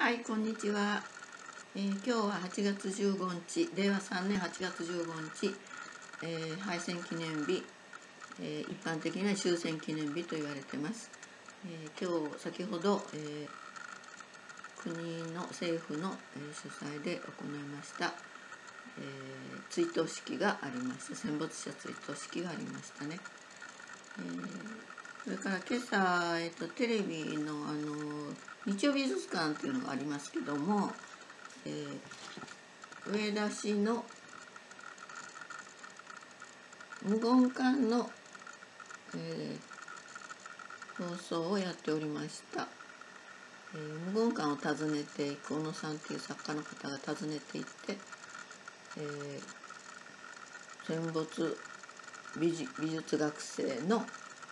はい、こんにちは。今日は8月15日、令和3年8月15日、敗戦記念日、一般的には終戦記念日と言われています。今日先ほど、国の政府の、主催で行いました、追悼式がありました。戦没者追悼式がありましたね。それから今朝、テレビの日曜美術館っていうのがありますけども、上田市の無言館の、放送をやっておりました。無言館を訪ねて小野さんという作家の方が訪ねていって、戦没美術学生の、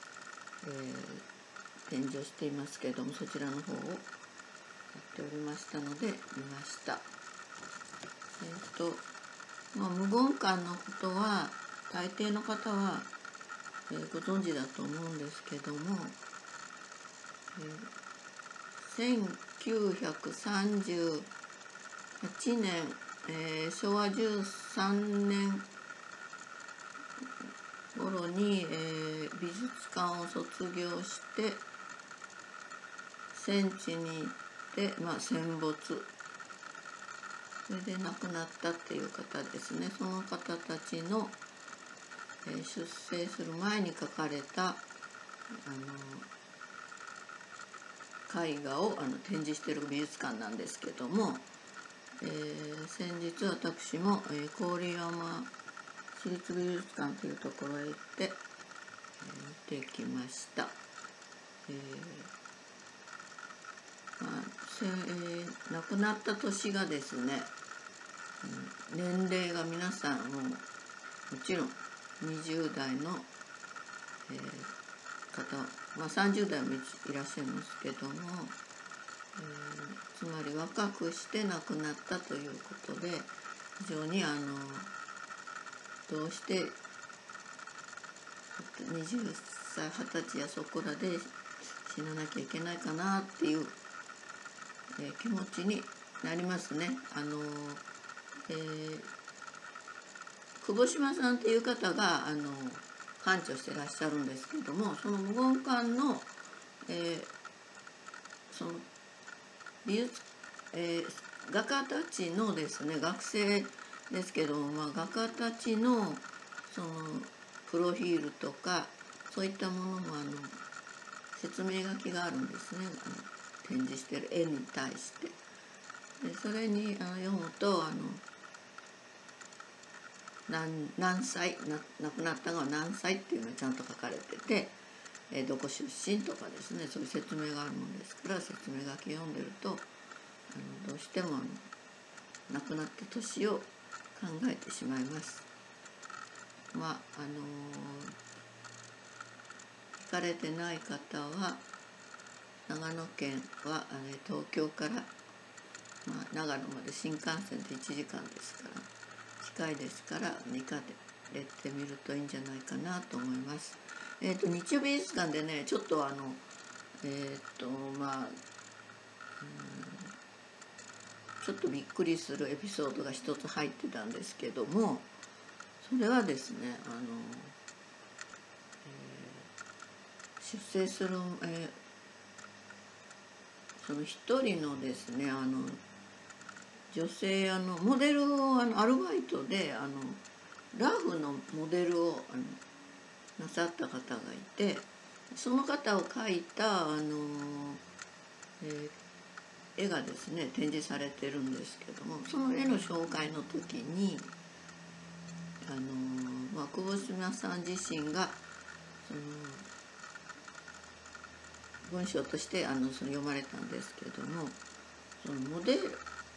展示をしていますけれども、そちらの方をやっておりましたので見ました。無言館のことは大抵の方は、ご存知だと思うんですけども、1938年、昭和13年頃に、美術館を卒業して戦地に行って、戦没、それで亡くなったっていう方ですね。その方たちの、出征する前に描かれた絵画を展示している美術館なんですけども、先日私も、郡山市立美術館というところへ行って、見てきました。亡くなった年がですね、年齢が皆さんもちろん20代の、方、30代もいらっしゃいますけども、つまり若くして亡くなったということで、非常にどうして20歳20歳やそこらで死ななきゃいけないかなっていう、気持ちになりますね。久保島さんっていう方が館長してらっしゃるんですけども、その無言館の、その美術、画家たちのですね、学生ですけども、画家たちのそのプロフィールとかそういったものも説明書きがあるんですね。展示してる絵に対して。でそれに読むと何歳亡くなったのは何歳っていうのがちゃんと書かれてて、どこ出身とかですね、そういう説明があるもんですから、説明書き読んでるとどうしても亡くなった年を考えてしまいます。行かれてない方は長野県は東京から、長野まで新幹線で1時間ですから近いですから、行かれてみるといいんじゃないかなと思います。日曜美術館でね、ちょっとちょっとびっくりするエピソードが一つ入ってたんですけども、それはですね、出征する、その一人のですね、女性モデルをアルバイトでラフのモデルをなさった方がいて、その方を描いた絵がですね展示されてるんですけども、その絵の紹介の時に久保島さん自身がその文章としてその読まれたんですけども、そのモデル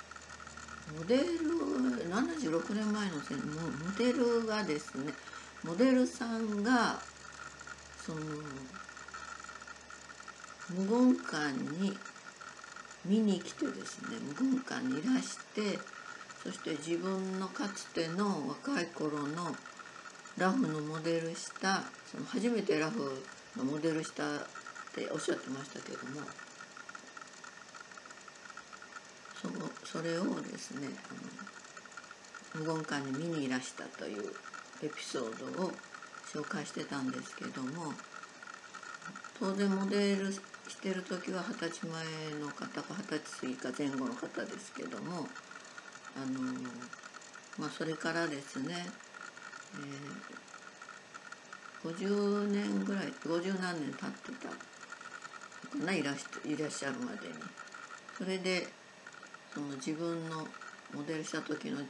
76年前のモデルがですね、モデルさんがその無言館に見に来てですね、無言館にいらして、そして自分のかつての若い頃のラフのモデルした、その初めてラフのモデルしたっておっしゃってましたけども、 それをですね無言館に見にいらしたというエピソードを紹介してたんですけども、当然モデルしてる時は20歳前の方か20歳過ぎか前後の方ですけども、それからですね、50年ぐらい50何年経ってたかないらっしゃるまでに、それでその自分のモデルした時の、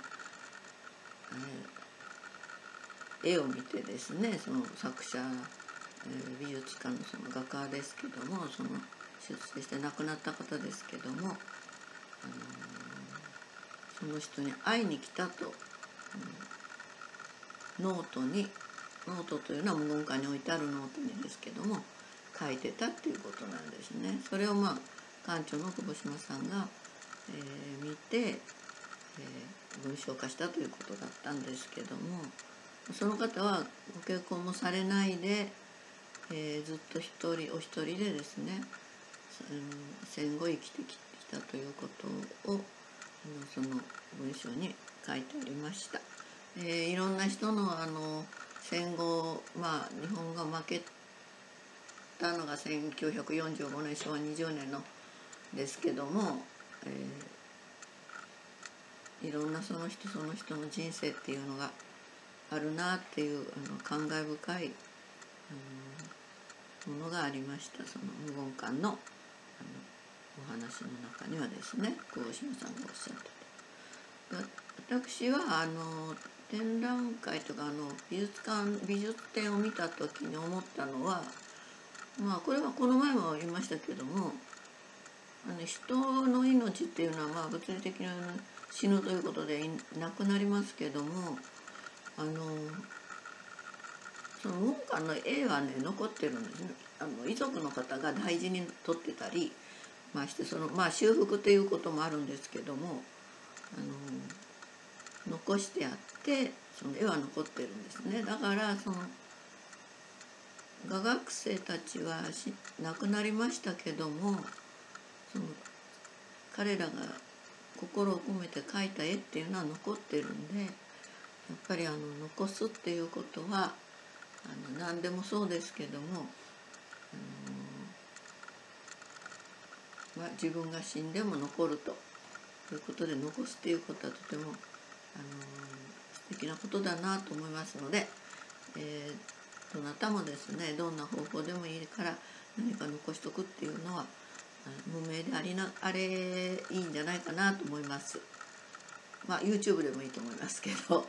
絵を見てですね、その作者、美術家のその画家ですけども、その出世して亡くなった方ですけども、その人に会いに来たと、ノートというのは無言館に置いてあるノートにですけども書いてたっていうことなんですね。それを館長の久保島さんが、見て、文章化したということだったんですけども、その方はご結婚もされないで、ずっとお一人でですね、戦後生きてきたということをその文章に書いてありました。いろんな人の戦後、日本が負けたのが1945年昭和20年のですけども、いろんなその人の人生っていうのがあるなっていう感慨深いものがありました。その無言館のお話の中にはですね、久保島さんがおっしゃってて、私は展覧会とか美術展を見た時に思ったのは、これはこの前も言いましたけども、人の命っていうのは物理的に死ぬということでなくなりますけども、その無言館の絵はね残ってるんですね。遺族の方が大事に取ってたりして、修復ということもあるんですけども、残してあってその絵は残ってるんですね。だからその画学生たちは亡くなりましたけども、その彼らが心を込めて描いた絵っていうのは残ってるんで、やっぱり残すっていうことは何でもそうですけども、自分が死んでも残るということで、残すっていうことはとても素敵なことだなと思いますので、どなたもですね、どんな方法でもいいから何か残しとくっていうのは無名であれいいんじゃないかなと思います。YouTube でもいいと思いますけど。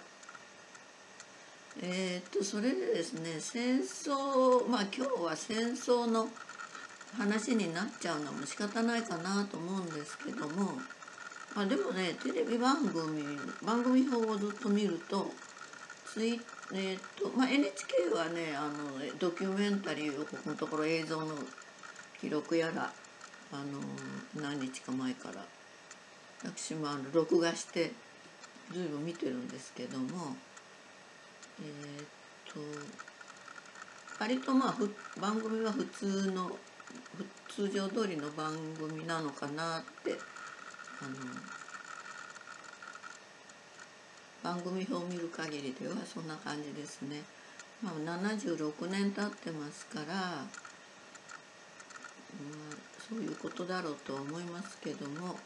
それでですね、戦争、今日は戦争の話になっちゃうのも仕方ないかなと思うんですけども、でもね、テレビ番組表をずっと見ると、NHK はねドキュメンタリーをここのところ映像の記録やら何日か前から私も録画してずいぶん見てるんですけども、割と番組は通常通りの番組なのかなって番組表を見る限りではそんな感じですね。76年経ってますから、そういうことだろうとは思いますけども、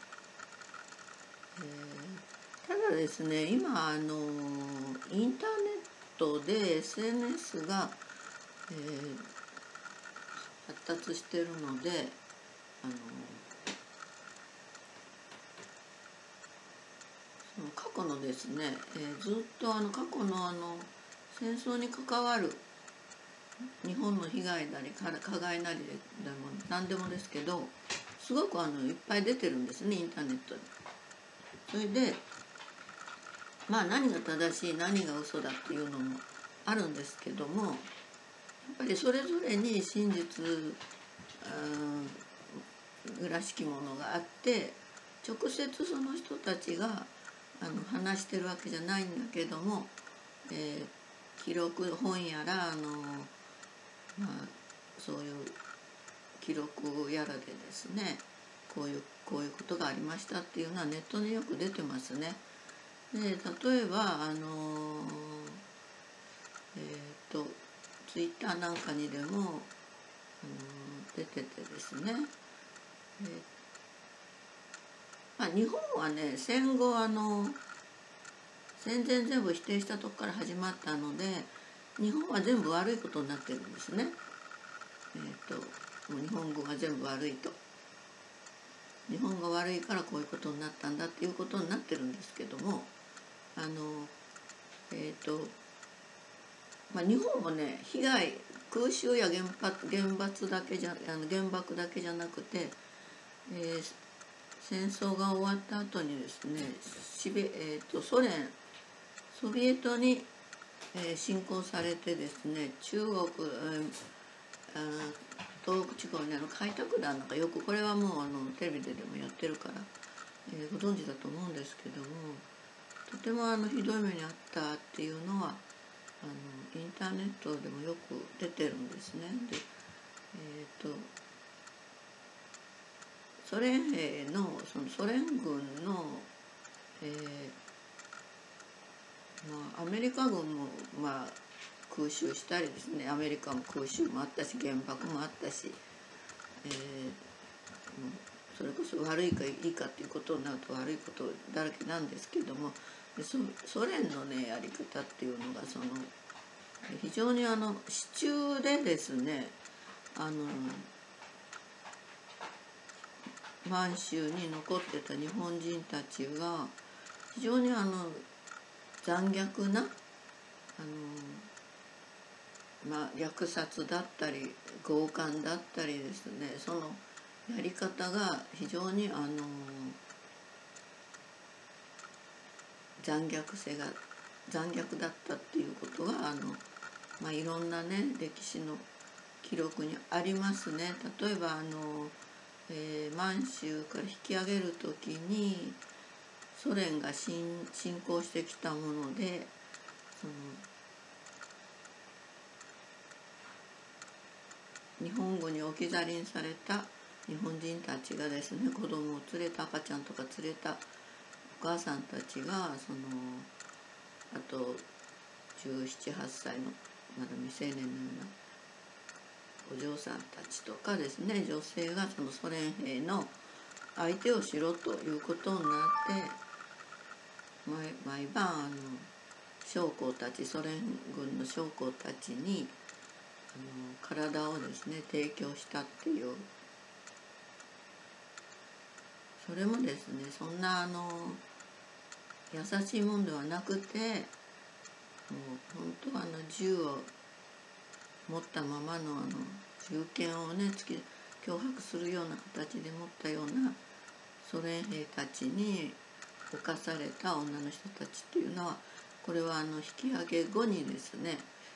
ただですね、今インターネットで SNS が、発達してるので、その過去のですね、ずっと過去の戦争に関わる日本の被害なり加害なりでも何でもですけど、すごくいっぱい出てるんですね、インターネットに。それで何が正しい何が嘘だっていうのもあるんですけども、やっぱりそれぞれに真実らしきものがあって、直接その人たちが話してるわけじゃないんだけども、記録本やらそういう記録やらでですね、こういうこういうことがありましたっていうのはネットによく出てますね。で例えばツイッターなんかにでも、出ててですね、日本はね戦後戦前全部否定したとこから始まったので、日本は全部悪いことになってるんですね。もう日本語が全部悪いと、日本が悪いからこういうことになったんだっていうことになってるんですけども、日本もね被害、空襲や原爆だけじゃなくて、戦争が終わった後にですねソビエトに侵攻されてですね、中国、東北地方に開拓団なんか、よくこれはもうテレビでもやってるから、ご存知だと思うんですけども、とてもひどい目に遭ったっていうのはインターネットでもよく出てるんですね。でソ連兵のソ連軍の、アメリカ軍も空襲したりですね、アメリカも空襲もあったし原爆もあったし、それこそ悪いかいいかっていうことになると悪いことだらけなんですけども、ソ連のねやり方っていうのが非常に支柱でですね、満州に残ってた日本人たちが非常に残虐な虐殺だったり強姦だったりですね、そのやり方が非常に残虐だったっていうことがいろんなね歴史の記録にありますね。例えば満州から引き上げる時にソ連が侵攻してきたもので、日本語に置き去りにされた日本人たちがですね、子供を連れた赤ちゃんとか連れたお母さんたちがあと17、8歳のまだ未成年のようなお嬢さんたちとかですね、女性がソ連兵の相手をしろということになって、毎晩将校たち、ソ連軍の将校たちに体をですね提供したっていう、それもですねそんな優しいもんではなくて、もう本当は銃を持ったままの銃剣をね脅迫するような形で持ったようなソ連兵たちに侵された女の人たちっていうのは、これは引き上げ後にですね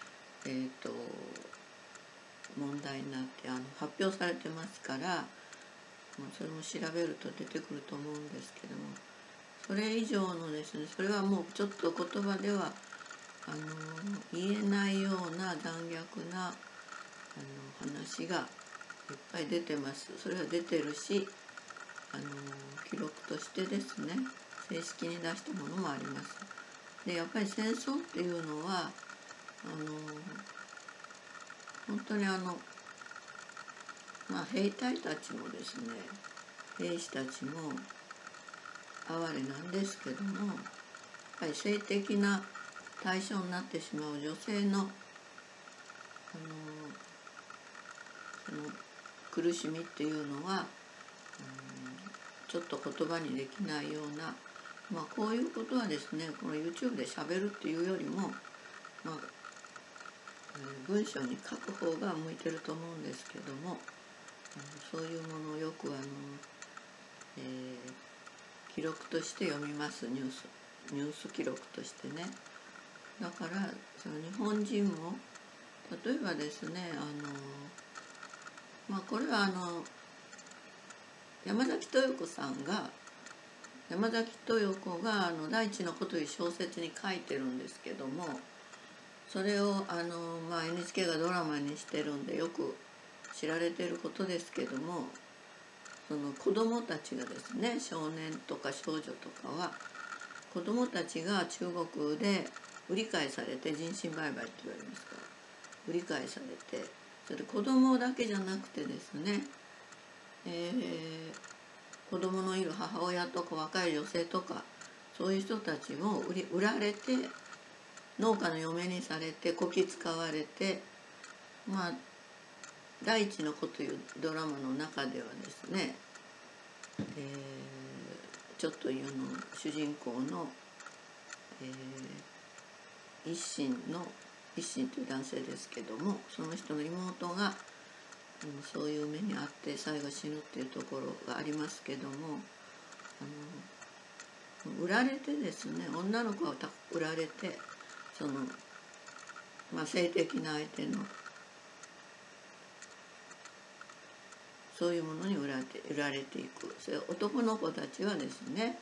問題になって発表されてますから、それも調べると出てくると思うんですけども、それ以上のですね、それはもうちょっと言葉では言えないような残虐な話がいっぱい出てます。それは出てるし、記録としてですね正式に出したものもあります。でやっぱり戦争っていうのは本当に兵隊たちもですね、兵士たちも哀れなんですけども、やっぱり性的な対象になってしまう女性のその苦しみっていうのはちょっと言葉にできないような、こういうことはですね、この YouTube でしゃべるっていうよりも、文章に書く方が向いてると思うんですけども、そういうものをよく記録として読みます。ニュース記録としてね。だからその日本人も例えばですねこれは山崎豊子が「大地の子」という小説に書いてるんですけども、それをNHK がドラマにしてるんでよく知られてることですけども、 その子どもたちがですね、少年とか少女とかは子どもたちが中国で売り買いされて、人身売買って言われますから売り買いされて、それで子どもだけじゃなくてですね、子どものいる母親とか若い女性とか、そういう人たちも売られて、農家の嫁にされて、こき使われて、まあ第一の子というドラマの中ではですね、ちょっと主人公の、一心という男性ですけども、その人の妹が、そういう目に遭って最後死ぬっていうところがありますけども、売られてですね、女の子は売られて、その、性的な相手のそういうものに売られていく。それ男の子たちはですね、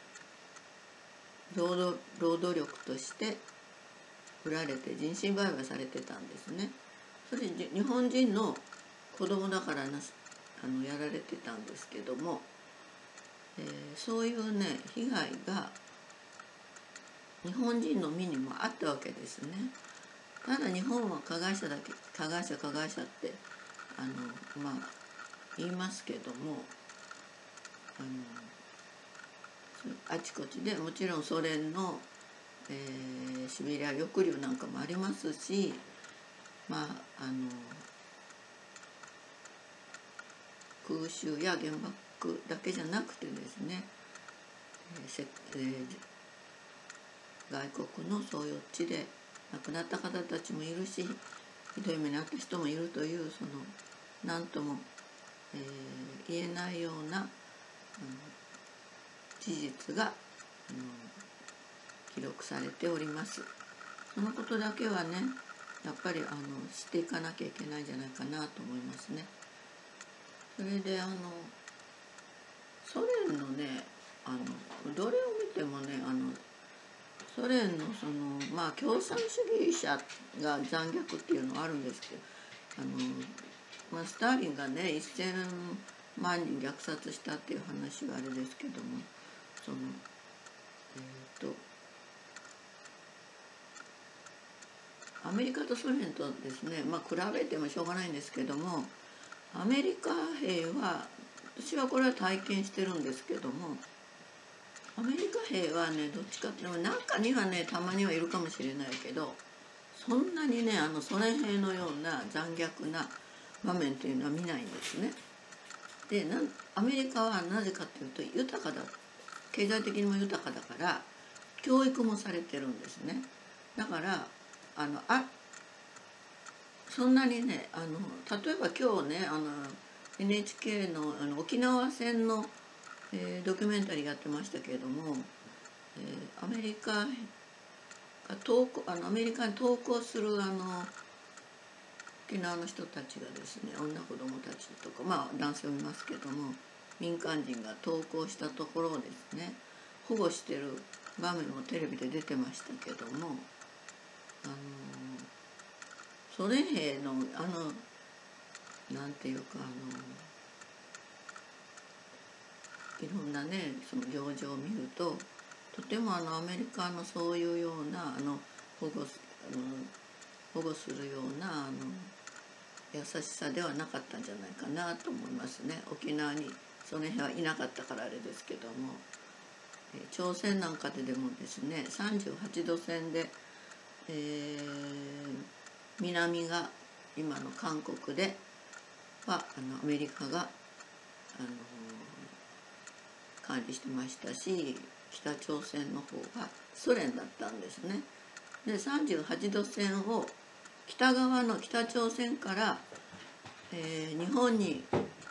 労働力として売られて人身売買されてたんですね。それ日本人の子供だからやられてたんですけども、そういうね被害が日本人の身にもあったわけですね。ただ日本は加害者って言いますけども、あちこちでもちろんソ連の、シベリア抑留なんかもありますし、空襲や原爆だけじゃなくてですね、外国のそういう地で亡くなった方たちもいるし、ひどい目に遭った人もいるという、その何とも、言えないような、事実が、記録されております。そのことだけはね、やっぱり知っていかなきゃいけないんじゃないかなと思いますね。それでソ連のね、どれを見てもね、ソ連の共産主義者が残虐っていうのはあるんですけど、スターリンがね1000万人虐殺したっていう話はあれですけども、アメリカとソ連とですね、比べてもしょうがないんですけども、アメリカ兵は、私はこれは体験してるんですけども、アメリカ兵はね、どっちかっていうと中にはねたまにはいるかもしれないけど、そんなにねソ連兵のような残虐な場面というのは見ないんですね。でアメリカはなぜかというと豊かだ、経済的にも豊かだから教育もされてるんですね。だからそんなにね例えば今日ねNHK の沖縄戦の、ドキュメンタリーやってましたけれども、アメリカに投降する沖縄の人たちがですね、女子供たちとか男性もいますけども、民間人が投降したところをですね保護してる場面もテレビで出てましたけども、ソ連兵のなんていうかいろんなねその行事を見ると、とてもアメリカのそういうような保護するような優しさではなかったんじゃないかなと思いますね。沖縄にその辺はいなかったからあれですけども、朝鮮なんかでもですね38度線で、南が今の韓国ではアメリカが管理してましたし、北朝鮮の方がソ連だったんですね。で38度線を北側の北朝鮮から、日本に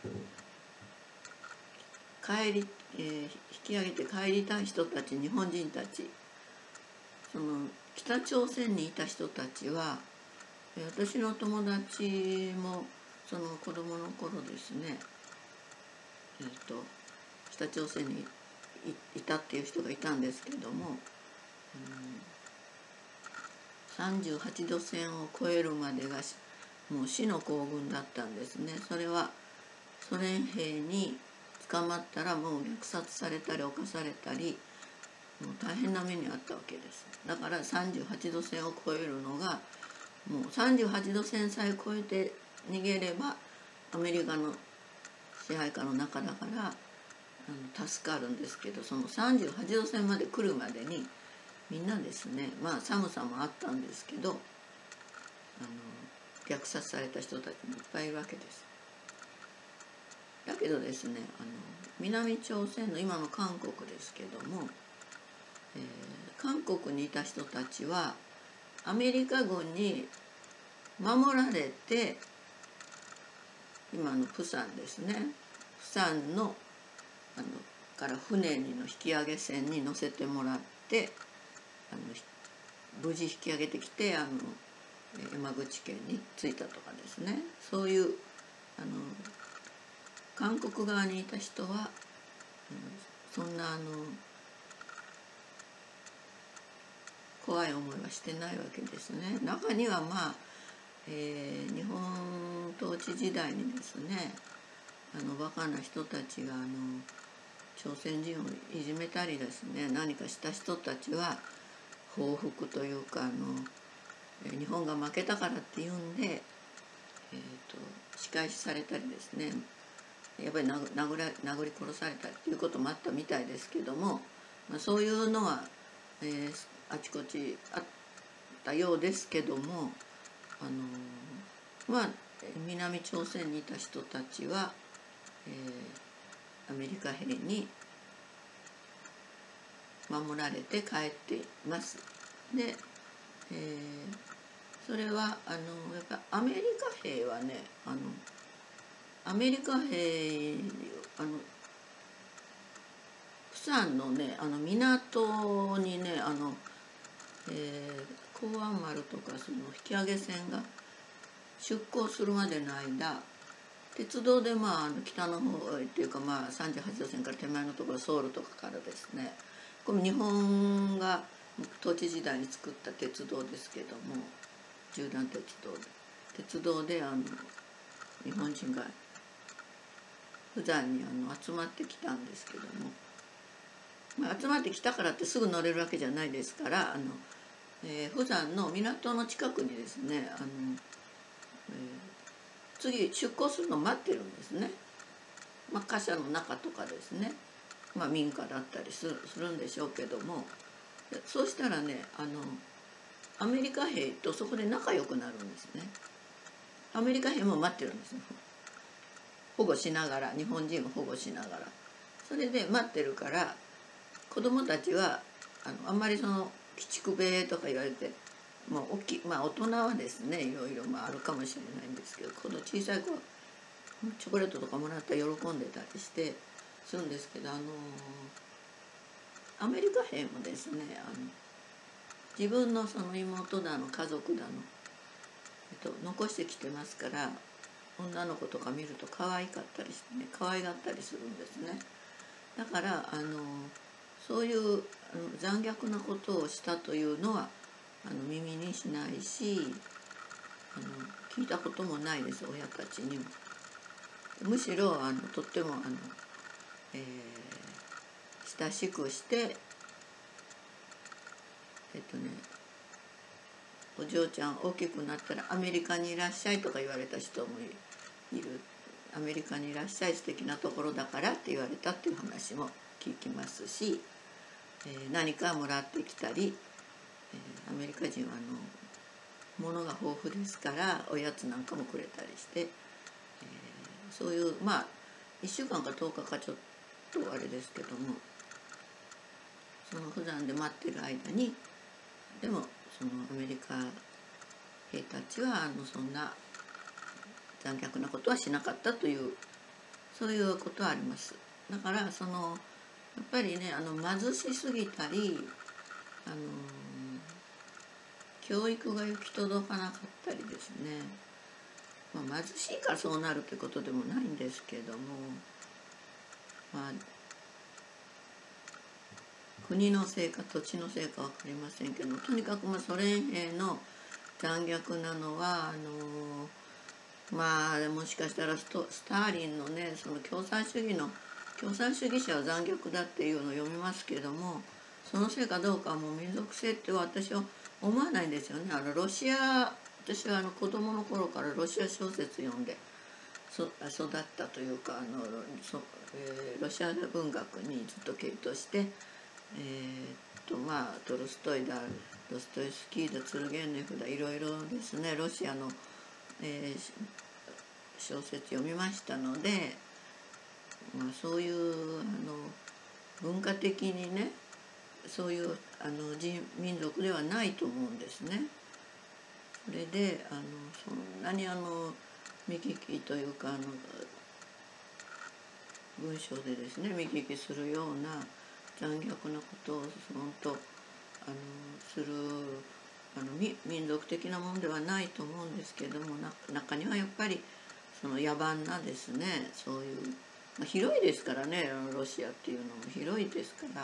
引き上げて帰りたい人たち、日本人たち、その北朝鮮にいた人たちは、私の友達もその子供の頃ですね、北朝鮮にいたっていう人がいたんですけども、38度線を越えるまでがもう死の行軍だったんですね。それはソ連兵に捕まったらもう虐殺されたり侵されたり、もう大変な目にあったわけです。だから38度線を越えるのが、もう38度線さえ越えて逃げればアメリカの支配下の中だから助かるんですけど、その38度線まで来るまでにみんなですね、まあ寒さもあったんですけど、虐殺された人たちもいっぱいいるわけです。だけどですね、南朝鮮の今の韓国ですけども、韓国にいた人たちはアメリカ軍に守られて、今のプサンですね、プサンのから船の引き上げ船に乗せてもらって、無事引き上げてきて山口県に着いたとかですね、そういう韓国側にいた人は、そんな怖い思いはしてないわけですね。中にはまあ、日本統治時代にですね、バカな人たちが朝鮮人をいじめたりですね、何かした人たちは報復というか日本が負けたからっていうんで、仕返しされたりですね、やっぱり殴り殺されたりということもあったみたいですけども、そういうのは、あちこちあったようですけども、南朝鮮にいた人たちは、アメリカ兵に守られて帰っています。で、それはやっぱアメリカ兵はね、アメリカ兵プサンのね港にね港湾丸とかその引き上げ船が出港するまでの間、鉄道で北の方っていうか38度線から手前のところソウルとかからですね、これ日本が統治時代に作った鉄道ですけども、縦断鉄道で日本人が釜山に集まってきたんですけども、集まってきたからってすぐ乗れるわけじゃないですから、釜山の港の近くにですね次出港するのを待ってるんですね。貨車の中とかですね、民家だったりするんでしょうけども、そうしたらねアメリカ兵とそこで仲良くなるんですね。アメリカ兵も待ってるんですよ、保護しながら、日本人を保護しながら。それで待ってるから子供たちはあんまりその鬼畜米とか言われて大人はですねいろいろあるかもしれないんですけど、この小さい子はチョコレートとかもらったら喜んでたりしてするんですけど、アメリカ兵もですね自分のその妹だの家族だの、残してきてますから、女の子とか見ると可愛かったりしてね、可愛がったりするんですね。だからそういう残虐なことをしたというのは耳にしないし聞いたこともないです、親たちにも。むしろとっても親しくしてお嬢ちゃん大きくなったらアメリカにいらっしゃいとか言われた人もいる。アメリカにいらっしゃい、素敵なところだからって言われたっていう話も聞きますし、何かもらってきたり、アメリカ人は物が豊富ですからおやつなんかもくれたりして、そういう1週間か10日かちょっとあれですけども、その釜山で待ってる間にでもそのアメリカ兵たちはそんな残虐なことはしなかったという、そういうことはあります。だからやっぱりね貧しすぎたり教育が行き届かなかったりですね、貧しいからそうなるということでもないんですけども、国のせいか土地のせいか分かりませんけど、とにかくソ連兵の残虐なのはもしかしたらスターリンのねその共産主義の共産主義者は残虐だっていうのを読みますけれども、そのせいかどうかはもう民族性って私は思わないんですよね。私は子供の頃からロシア小説読んで育ったというか、ロシア文学にずっと傾倒して、トルストイだ、ドストエフスキーだ、ツルゲンネフだ、いろいろですね、ロシアの、小説読みましたので、そういう文化的にね、そういう民族ではないと思うんですね。それでそんなに見聞きというか文章でですね見聞きするような残虐なことを本当する民族的なものではないと思うんですけども、中にはやっぱりその野蛮なですね、そういう、広いですからね、ロシアっていうのも広いですから、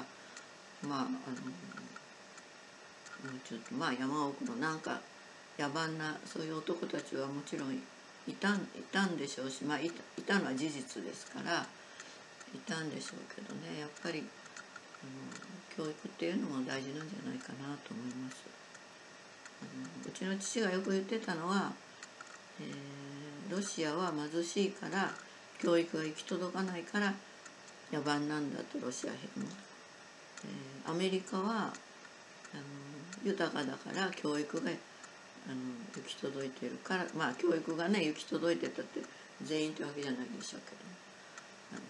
ちょっと山奥のなんか野蛮なそういう男たちはもちろんいたんでしょうし、いたのは事実ですからいたんでしょうけどね、やっぱり教育っていうのも大事なんじゃないかなと思います。うちの父がよく言ってたのは、ロシアは貧しいから教育が行き届かないから野蛮なんだと、ロシア兵も。アメリカは豊かだから教育が行き届いてるから、教育がね行き届いてたって全員ってわけじゃないでしょうけど、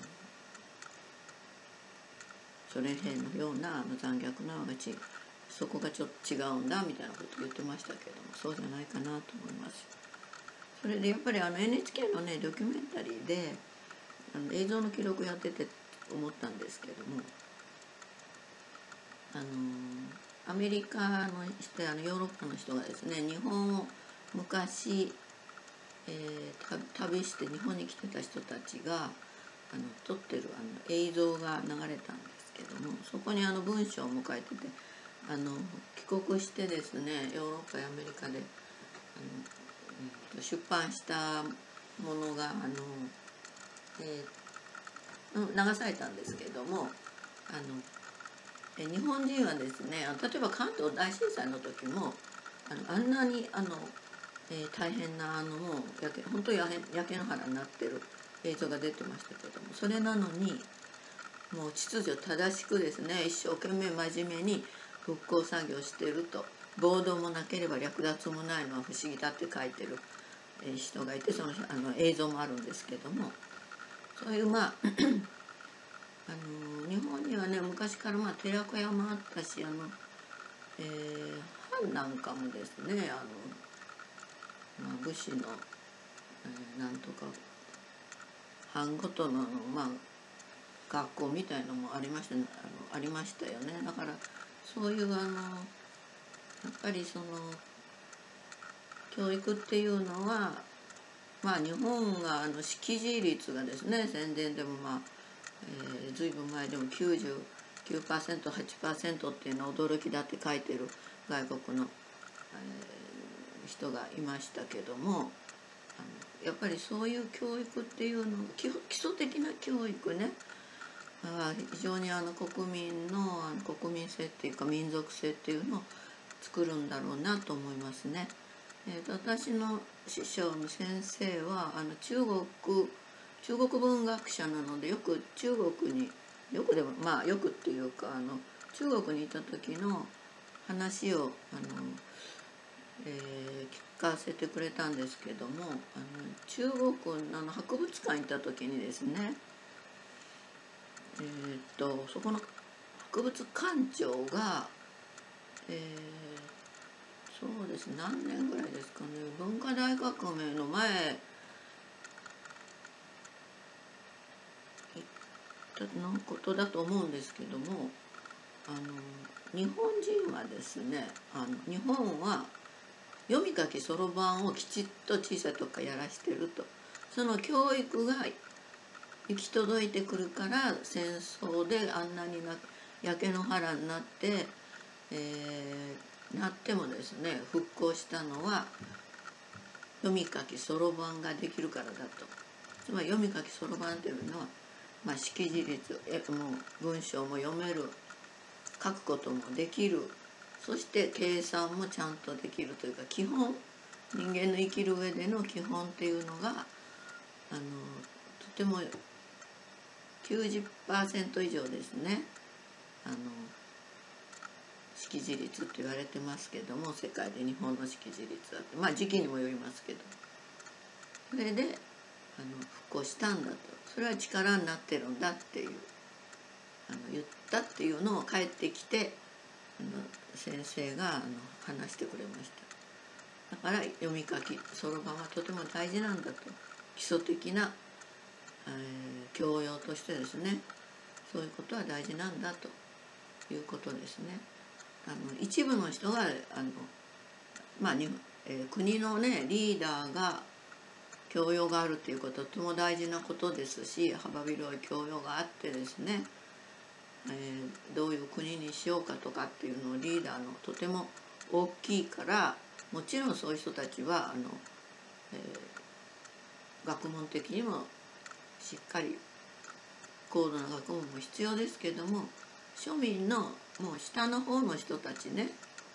ソ連兵のような残虐なそこがちょっと違うんだみたいなこと言ってましたけども、そうじゃないかなと思います。それでやっぱりNHK のねドキュメンタリーで映像の記録やってて思ったんですけども、アメリカの人やヨーロッパの人がですね、日本を昔、旅して日本に来てた人たちが撮ってる映像が流れたんですけども、そこに文章も書いてて、帰国してですねヨーロッパやアメリカで出版したものが流されたんですけども、日本人はですね、例えば関東大震災の時もあんなに大変なもう本当に焼け野原になってる映像が出てましたけども、それなのにもう秩序正しくですね、一生懸命真面目に復興作業してると、暴動もなければ略奪もないのは不思議だって書いてる人がいて、その映像もあるんですけども、そういう日本にはね昔から寺子屋もあったし、藩なんかもですね武士の、なんとか藩ごとの学校みたいのもありましたね、ありましたよね。だからそういうやっぱりその教育っていうのは日本が識字率がですね、戦前でもずいぶん前でも 99%、8% っていうのは驚きだって書いてる外国の、人がいましたけども、やっぱりそういう教育っていうの基礎的な教育ね、非常に国民の国民性っていうか民族性っていうのを作るんだろうなと思いますね。私の師匠の先生は中国文学者なので、よく中国によくっていうか中国にいた時の話を聞かせてくれたんですけども、中国の博物館に行った時にですね、そこの博物館長が、そうですね、何年ぐらいですかね、文化大革命の前のことだと思うんですけども、日本人はですね日本は読み書きそろばんをきちっと小さい時からやらしてると、その教育が行き届いてくるから戦争であんなに焼け野原になって、なってもですね復興したのは読み書きそろばんができるからだと。つまり読み書きそろばんっていうのは識字率もう文章も読める、書くこともできる、そして計算もちゃんとできるというか、基本、人間の生きる上での基本っていうのがとても90% 以上ですね。識字率って言われてますけども、世界で日本の識字率はって、時期にもよりますけど、それで復興したんだと、それは力になってるんだっていう言ったっていうのを帰ってきて先生が話してくれました。だから読み書きそろばんはとても大事なんだと、基礎的な、教養としてですね、そういうことは大事なんだということですね。一部の人が国のねリーダーが教養があるっていうことはとても大事なことですし、幅広い教養があってですね、どういう国にしようかとかっていうのをリーダーのとても大きいから、もちろんそういう人たちは学問的にもしっかり高度な学問も必要ですけども、庶民のもう下の方の人たちね、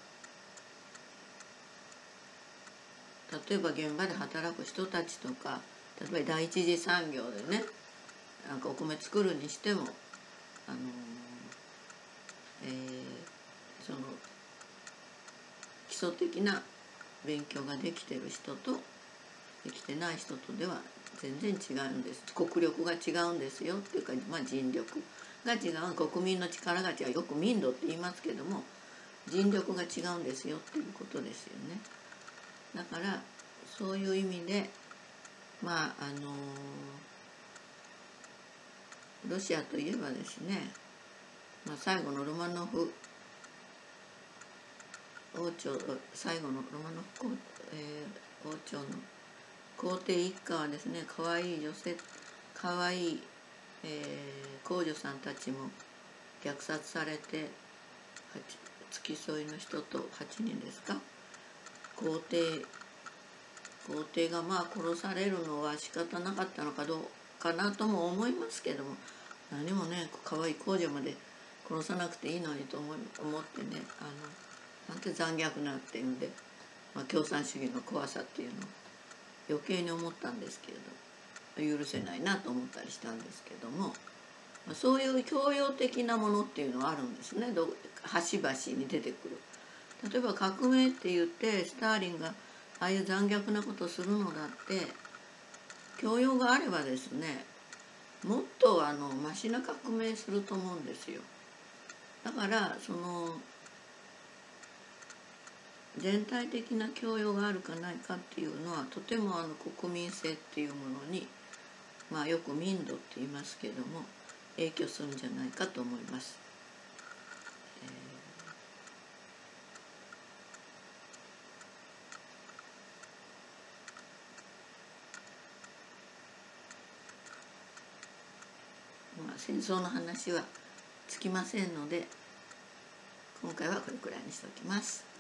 例えば現場で働く人たちとか、例えば第一次産業でね、なんかお米作るにしてもその基礎的な勉強ができてる人とできてない人とでは全然違うんです。国力が違うんですよっていうか、人力が違う、国民の力が違う、よく民度って言いますけども、人力が違うんですよっていうことですよね。だからそういう意味でロシアといえばですね、最後のロマノフ王朝、最後のロマノフ王朝の皇帝一家はですね、可愛い女性、可愛い皇女さんたちも虐殺されて、付き添いの人と8人ですか、皇帝が殺されるのは仕方なかったのかどうかなとも思いますけども、何もね可愛い皇女まで殺さなくていいのにと思ってね、なんて残虐なっていうんで、共産主義の怖さっていうのを余計に思ったんですけれど、許せないなと思ったりしたんですけども、そういう教養的なものっていうのはあるんですね、端々に出てくる。例えば革命って言ってスターリンがああいう残虐なことをするのだって教養があればですね、もっとマシな革命すると思うんですよ。だから全体的な教養があるかないかっていうのはとても国民性っていうものに、よく民度って言いますけれども影響するんじゃないかと思います。戦争の話はつきませんので、今回はこれくらいにしておきます。